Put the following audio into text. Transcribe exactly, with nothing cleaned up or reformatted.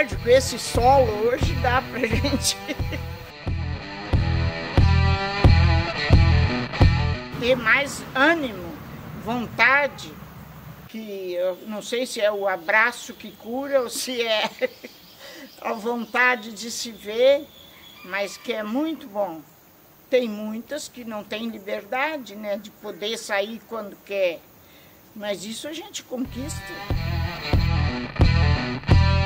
tarde, com esse sol hoje, dá pra gente ter mais ânimo, vontade, que eu não sei se é o abraço que cura ou se é a vontade de se ver, mas que é muito bom. Tem muitas que não têm liberdade, né, de poder sair quando quer, mas isso a gente conquista.